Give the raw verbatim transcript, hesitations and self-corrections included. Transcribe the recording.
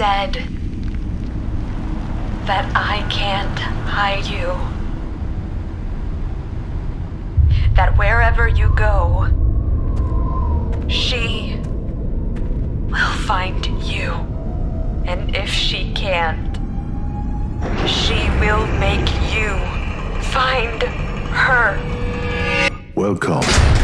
said that I can't hide you. That wherever you go, she will find you. And if she can't, she will make you find her. Welcome